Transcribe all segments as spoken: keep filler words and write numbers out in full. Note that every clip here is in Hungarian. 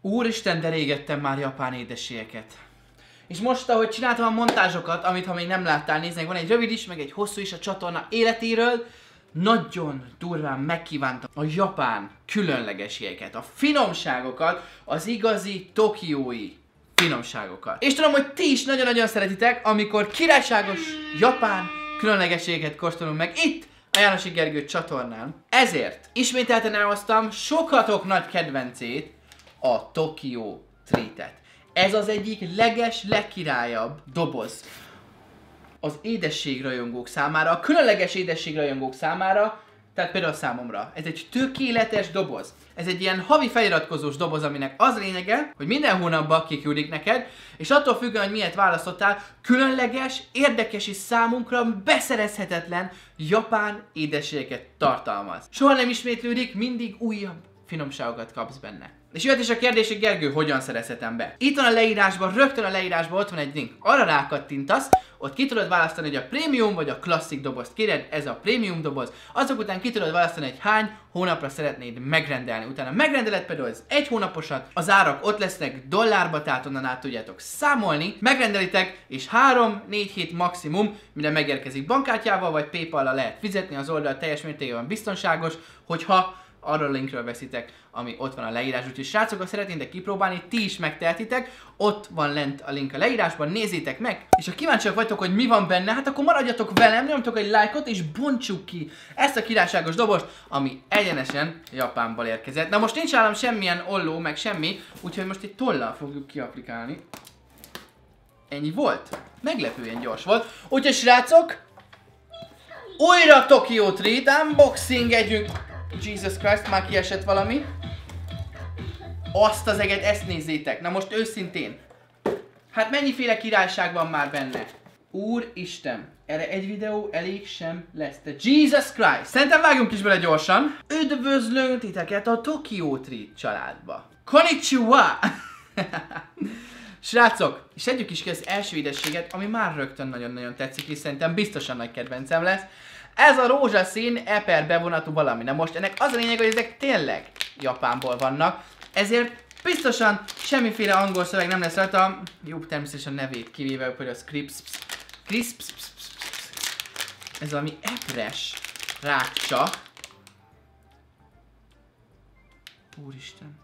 Úristen, de régettem már japán édességeket. És most, ahogy csináltam a montázsokat, amit ha még nem láttál, néznek, van egy rövid is, meg egy hosszú is a csatorna életéről, nagyon durván megkívántam a japán különlegességeket, a finomságokat, az igazi tokiói finomságokat. És tudom, hogy ti is nagyon-nagyon szeretitek, amikor királyságos japán különlegességeket kóstolunk meg itt a Jánosi Gergő csatornán. Ezért ismételten elhoztam sokatok nagy kedvencét, a Tokyo Treat-et. Ez az egyik leges, legkirályabb doboz az édességrajongók számára, a különleges édességrajongók számára, tehát például számomra. Ez egy tökéletes doboz. Ez egy ilyen havi feliratkozós doboz, aminek az lényege, hogy minden hónapban kiküldik neked, és attól függően, hogy miért választottál, különleges, érdekes és számunkra beszerezhetetlen japán édességeket tartalmaz. Soha nem ismétlődik, mindig újabb finomságokat kapsz benne. És jöhet is a kérdés, hogy Gergő, hogyan szerezhetem be? Itt van a leírásban, rögtön a leírásban ott van egy link. Arra rákattintasz, ott ki tudod választani, hogy a prémium vagy a klasszik dobozt kéred, ez a prémium doboz. Azok után ki tudod választani, hogy hány hónapra szeretnéd megrendelni. Utána megrendeled például az egy hónaposat, az árak ott lesznek dollárba, tehát onnan át tudjátok számolni. Megrendelitek, és három-négy hét maximum, mire megérkezik bankkártyával, vagy PayPal-ra lehet fizetni, az oldal teljes mértékben biztonságos, hogyha arról a linkről veszitek, ami ott van a leírás. Úgyhogy srácok, ha szeretnétek kipróbálni, ti is megtehetitek, ott van lent a link a leírásban, nézzétek meg, és ha kíváncsiak vagytok, hogy mi van benne, hát akkor maradjatok velem, nyomtok egy lájkot, és bontsuk ki ezt a királyságos dobozt, ami egyenesen Japánból érkezett. Na most nincs állam semmilyen olló, meg semmi, úgyhogy most egy tollal fogjuk kiaplikálni. Ennyi volt. Meglepően gyors volt. Úgyhogy srácok, újra Tokyo Treat unboxing együnk. Jesus Christ, már kiesett valami. Azt az eget, ezt nézzétek. Na most őszintén. Hát mennyiféle királyság van már benne? Úristen, erre egy videó elég sem lesz. De Jesus Christ! Szerintem vágjunk is bele gyorsan. Üdvözlünk titeket a Tokyo Treat családba. Konnichiwa! Srácok, és együk is ki az első édességet, ami már rögtön nagyon-nagyon tetszik, és szerintem biztosan nagy kedvencem lesz. Ez a rózsaszín eper bevonatú valami. Na most ennek az a lényeg, hogy ezek tényleg Japánból vannak, ezért biztosan semmiféle angol szöveg nem lesz rajta. Jó, természetesen a nevét kivéve, hogy az crisps, crisps, ez valami epres rákcsa. Úristen.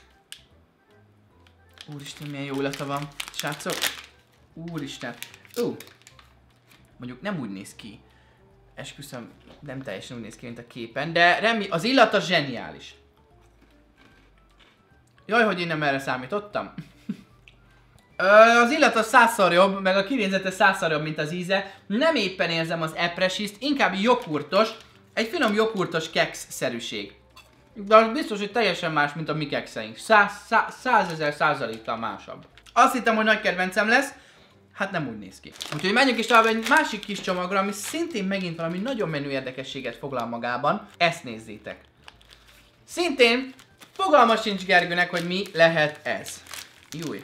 Úristen, milyen jó illata van. Srácok. Úristen. Ó. Uh. Mondjuk nem úgy néz ki. Esküszöm, nem teljesen úgy néz ki, mint a képen, de remi, az illata zseniális. Jaj, hogy én nem erre számítottam. Ö, az illata százszor jobb, meg a kinézete százszor jobb, mint az íze. Nem éppen érzem az epresiszt, inkább joghurtos, egy finom joghurtos keksz-szerűség. De az biztos, hogy teljesen más, mint a mi kekszeink. Százezer százalékkal másabb. Azt hittem, hogy nagy kedvencem lesz. Hát nem úgy néz ki. Úgyhogy menjünk is tovább egy másik kis csomagra, ami szintén megint valami nagyon menő érdekességet foglal magában. Ezt nézzétek. Szintén fogalma sincs Gergőnek, hogy mi lehet ez. Júj.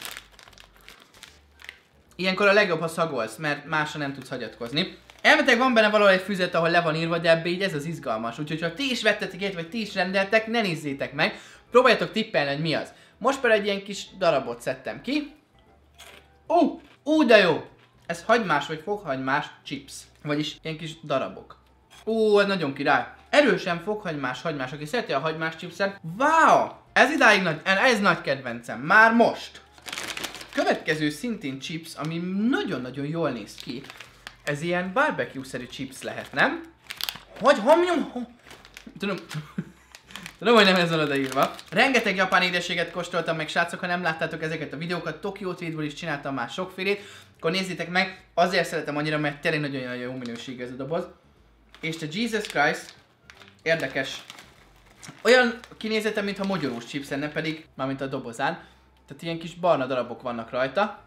Ilyenkor a legjobb, ha szagolsz, mert másra nem tudsz hagyatkozni. Elmetek, van benne valahol egy füzet, ahol le van írva, de ebbe így ez az izgalmas. Úgyhogy ha ti is vettetek ilyet, vagy ti is rendeltek, ne nézzétek meg. Próbáljátok tippelni, hogy mi az. Most például egy ilyen kis darabot szedtem ki. Ó! Uh! Ú, de jó! Ez hagymás vagy fokhagymás chips. Vagyis ilyen kis darabok. Ó, ez nagyon király. Erősen fokhagymás, hagymás. Aki szereti a hagymás chipset. Wow! Ez idáig nagy, ez nagy kedvencem. Már most. Következő szintén chips, ami nagyon-nagyon jól néz ki. Ez ilyen barbecue-szerű chips lehet, nem? Hogy homnyom? Tudom... Tudom, hogy nem ez van odaírva. Rengeteg japán édességet kóstoltam meg, srácok, ha nem láttátok ezeket a videókat, Tokyo Treatből is csináltam már sokfélét, akkor nézzétek meg, azért szeretem annyira, mert tényleg nagyon jó minőségű ez a doboz. És te Jesus Christ, érdekes. Olyan kinézete, mintha mogyorós chips lenne, pedig, mármint a dobozán. Tehát ilyen kis barna darabok vannak rajta.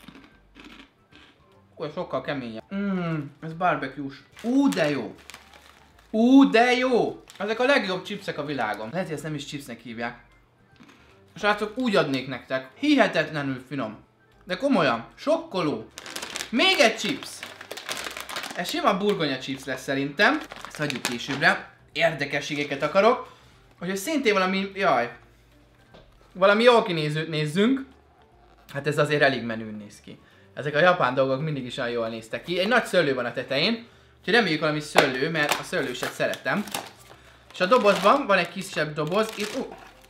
Ó, sokkal keményebb. Mmm, ez barbecue-s. Ú, de jó. Ú, de jó! Ezek a legjobb chipsek a világon. Lehet, hogy ezt nem is chipsnek hívják. Srácok, úgy adnék nektek. Hihetetlenül finom. De komolyan, sokkoló. Még egy chips. Ez sima burgonya chips lesz szerintem. Ezt hagyjuk későbbre. Érdekességeket akarok. Hogy szintén valami, jaj. valami jól kinézőt nézzünk. Hát ez azért elég menőn néz ki. Ezek a japán dolgok mindig is olyan jól néztek ki. Egy nagy szőlő van a tetején. Úgyhogy reméljük valami szőlő, mert a szőlőset szeretem. És a dobozban van egy kisebb doboz. Itt... Uh.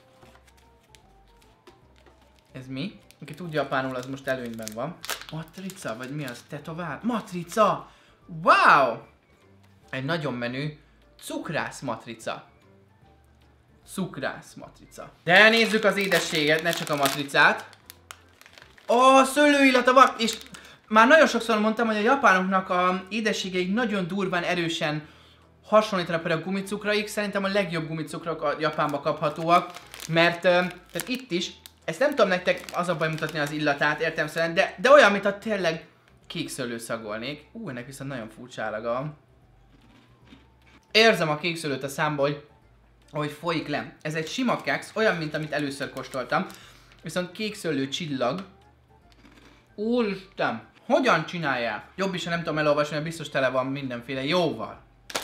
Ez mi? Aki tudja japánul, az most előnyben van. Matrica, vagy mi az? Tetovál? Matrica! Wow! Egy nagyon menő cukrász matrica. Cukrász matrica. De nézzük az édességet, ne csak a matricát. Ó, oh, szőlőillata van! És már nagyon sokszor mondtam, hogy a japánoknak a édességeik nagyon durván, erősen hasonlítanak például a gumicukraik. Szerintem a legjobb gumicukrok a Japánban kaphatóak. Mert tehát itt is, ezt nem tudom nektek az a baj mutatni az illatát, értelemszerűen, de, de olyan, mint a tényleg kék szőlő szagolnék. Ú, ennek viszont nagyon furcsa állaga. Érzem a kék szőlőt a számból, hogy, hogy folyik le. Ez egy sima keksz, olyan, mint amit először kóstoltam. Viszont kék szőlő csillag. Úristen, hogyan csinálják? Jobb is, ha nem tudom elolvasni, mert biztos tele van mindenféle jóval.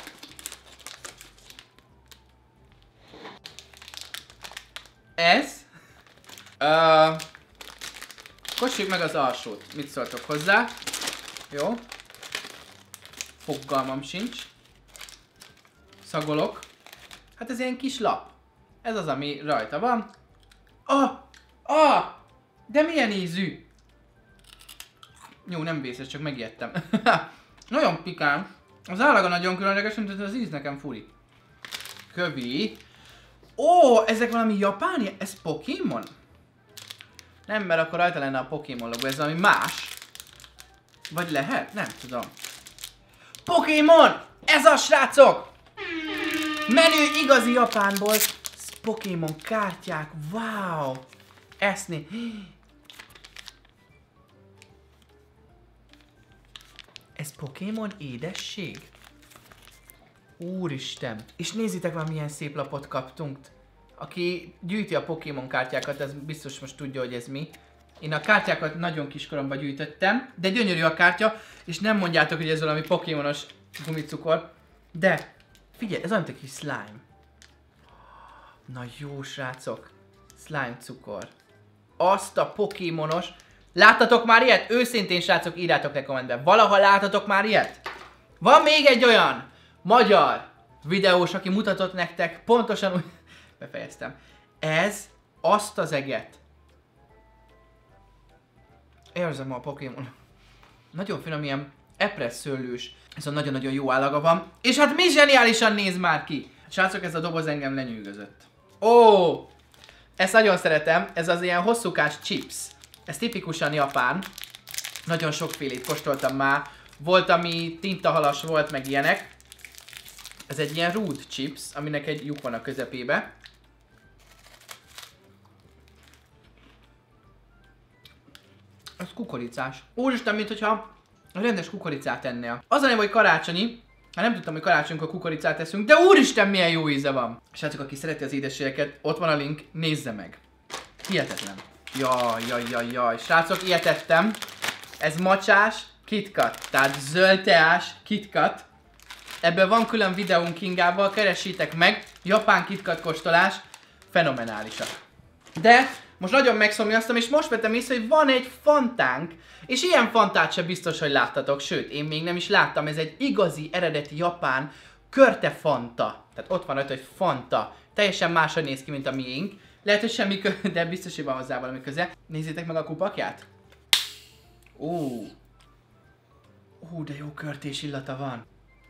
Ez. Uh, Kossuk meg az alsót. Mit szóltok hozzá? Jó. Fogalmam sincs. Szagolok. Hát ez ilyen kis lap. Ez az, ami rajta van. Ah! Ah! De milyen ízű! Jó, nem vészes, csak megijedtem. Nagyon pikán. Az állaga nagyon különleges, mint az íz nekem furi. Kövi. Ó, ezek valami japáni? Ez Pokémon? Nem, mert akkor rajta lenne a Pokémon logó, ez valami más. Vagy lehet? Nem tudom. Pokémon! Ez a srácok! Menő igazi Japánból. Pokémon kártyák, wow! Eszni. Ez Pokémon édesség? Úristen! És nézzétek már, milyen szép lapot kaptunk. Aki gyűjti a Pokémon kártyákat, az biztos most tudja, hogy ez mi. Én a kártyákat nagyon kiskoromban gyűjtöttem, de gyönyörű a kártya, és nem mondjátok, hogy ez valami pokémonos gumicukor. De, figyelj, ez olyan, mint egy kis slime. Na jó, srácok. Slime cukor. Azt a pokémonos. Láttatok már ilyet? Őszintén, srácok, írjátok le kommentben. Valaha láttatok már ilyet? Van még egy olyan magyar videós, aki mutatott nektek pontosan úgy... Befejeztem. Ez azt az eget. Érzem a Pokémon. Nagyon finom, ilyen epres szőlős. Ez a nagyon-nagyon jó állaga van. És hát mi zseniálisan néz már ki. Srácok, ez a doboz engem lenyűgözött. Ó! Ezt nagyon szeretem. Ez az ilyen hosszúkás chips. Ez tipikusan japán. Nagyon sokfélét kóstoltam már. Volt, ami tintahalas volt, meg ilyenek. Ez egy ilyen root chips, aminek egy lyuk van a közepébe. Ez kukoricás. Úristen, mint hogyha rendes kukoricát ennél. Az a nem, hogy karácsonyi. Hát nem tudtam, hogy karácsonykor kukoricát eszünk, de úristen, milyen jó íze van. Srácok, aki szereti az édességeket, ott van a link, nézze meg. Hihetetlen. Jaj, jaj, jaj, jaj. Srácok, ilyet ettem. Ez macsás KitKat, tehát zöld teás KitKat. Ebből van külön videónk Kingával, keressétek meg. Japán KitKat kóstolás. Fenomenálisak. De most nagyon megszomjaztam, és most vettem észre, hogy van egy fantánk. És ilyen fantát sem biztos, hogy láttatok. Sőt, én még nem is láttam. Ez egy igazi, eredeti japán körte fanta. Tehát ott van rajta, hogy fanta. Teljesen máshogy néz ki, mint a miénk. Lehet, hogy semmi köze, de biztos, hogy van hozzá valami köze. Nézzétek meg a kupakját. Ó. Ó, de jó körtés illata van.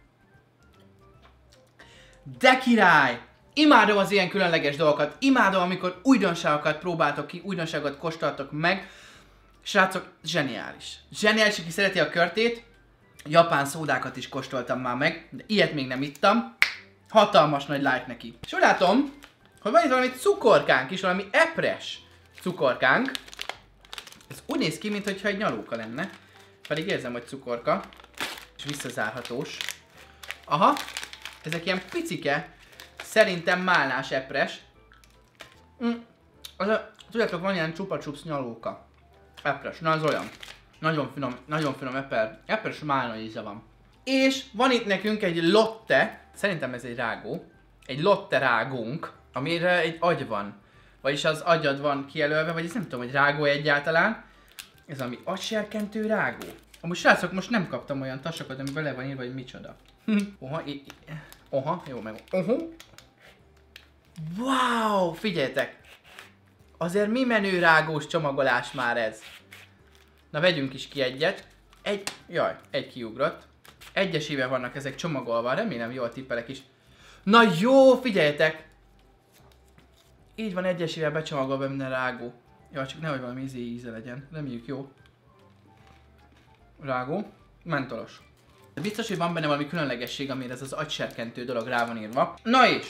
De király! Imádom az ilyen különleges dolgokat. Imádom, amikor újdonságokat próbáltok ki, újdonságokat kóstoltok meg. Srácok, zseniális. Zseniális, aki szereti a körtét. Japán szódákat is kóstoltam már meg, de ilyet még nem ittam. Hatalmas nagy like neki. És úgy látom, hogy van itt valami cukorkánk is, valami epres cukorkánk. Ez úgy néz ki, mintha egy nyalóka lenne. Pedig érzem, hogy cukorka. És visszazárhatós. Aha, ezek ilyen picike, szerintem málnás epres. Mm. Az a, tudjátok, van ilyen csupa-csups nyalóka. Epres, na az olyan. Nagyon finom, nagyon finom eper, epres málna íze van. És van itt nekünk egy lotte, szerintem ez egy rágó. Egy lotte rágónk, amire egy agy van. vagyis az agyad van kijelölve, vagy ez nem tudom, hogy rágó egyáltalán. Ez ami agyserkentő rágó. Amúgy srácok, most nem kaptam olyan tasokat, ami bele van írva, hogy micsoda. Oha, oha, jó meg. Oha. Wow, figyeljetek! Azért mi menő rágós csomagolás már ez. Na vegyünk is ki egyet. Egy, jaj, egy kiugrott. Egyesével vannak ezek csomagolva, remélem jól tippelek is. Na jó, figyeljetek! Így van egyesével becsomagolva minden rágó. Jaj, csak nehogy valami ízé íze legyen. Reméljük jó. Rágó. Mentolos. De biztos, hogy van benne valami különlegesség, amire ez az agyserkentő dolog rá van írva. Na és!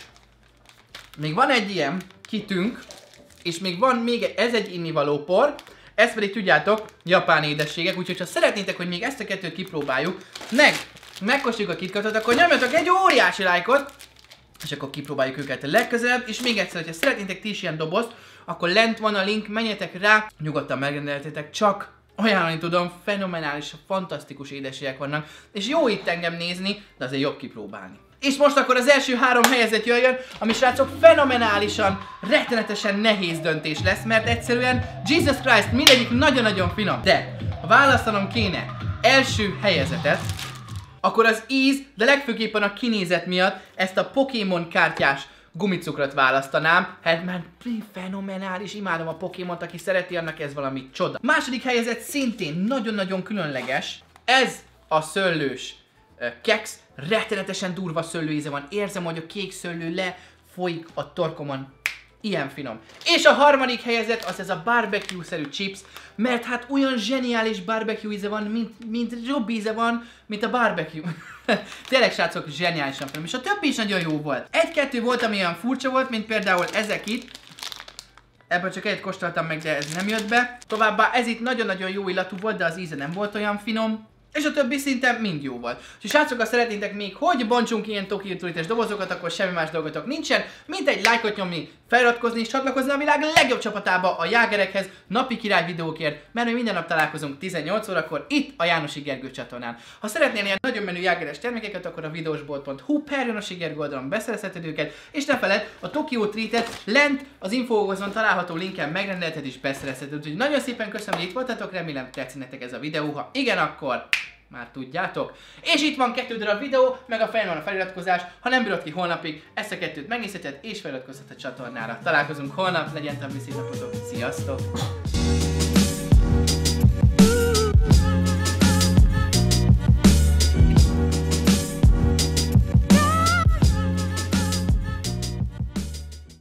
Még van egy ilyen kitünk, és még van még egy, ez egy innivaló por, ez pedig tudjátok, japán édességek, úgyhogy ha szeretnétek, hogy még ezt a kettőt kipróbáljuk, meg megkóstoljuk a KitKatot, akkor nyomjatok egy óriási lájkot, és akkor kipróbáljuk őket legközelebb, és még egyszer, ha szeretnétek ti is ilyen dobozt, akkor lent van a link, menjetek rá, nyugodtan megrendeltétek, csak ajánlani tudom, fenomenális, fantasztikus édességek vannak, és jó itt engem nézni, de azért jobb kipróbálni. És most akkor az első három helyezett jöjjön, ami srácok fenomenálisan, rettenetesen nehéz döntés lesz, mert egyszerűen Jesus Christ mindegyik nagyon-nagyon finom. De ha választanom kéne első helyezetet, akkor az íz, de legfőképpen a kinézet miatt ezt a Pokémon kártyás gumicukrot választanám. Hát már fenomenális, imádom a Pokémont, aki szereti, annak ez valami csoda. Második helyezett szintén nagyon-nagyon különleges. Ez a szőlős uh, keks. Rettenetesen durva szőlőíze van, érzem, hogy a kék szőlő lefolyik a torkomon. Ilyen finom. És a harmadik helyezett az ez a barbecue-szerű chips, mert hát olyan zseniális barbecue íze van, mint, mint jobb íze van, mint a barbecue. Tényleg srácok, zseniálisan finom, és a többi is nagyon jó volt. Egy-kettő volt, ami olyan furcsa volt, mint például ezek itt. Ebből csak egyet kóstoltam meg, de ez nem jött be. Továbbá ez itt nagyon-nagyon jó illatú volt, de az íze nem volt olyan finom. És a többi szinten mind jó volt. És srácok, ha szeretnétek még, hogy bontsunk ilyen Tokyo Treat-es dobozokat, akkor semmi más dolgotok nincsen, mint egy lájkot nyomni, feliratkozni és csatlakozni a világ legjobb csapatába, a Jágerekhez, napi király videókért, mert mi minden nap találkozunk tizennyolc órakor itt a Jánosi Gergő csatornán. Ha szeretnél ilyen nagyon menő jágeres termékeket, akkor a videósbolt pont hu per Jánosi Gergő oldalon beszerezheted őket, és ne feledd, a Tokyo Treat-et lent az infókozon található linken megrendelheted és beszerezheted. Úgyhogy nagyon szépen köszönöm, hogy itt voltatok, remélem tetszett nektek ez a videó, ha igen, akkor már tudjátok. És itt van kettő darab videó, meg a fején van a feliratkozás. Ha nem bírod ki holnapig, ezt a kettőt megnézheted és feliratkozhat a csatornára. Találkozunk holnap, legyen további szép napotok. Sziasztok!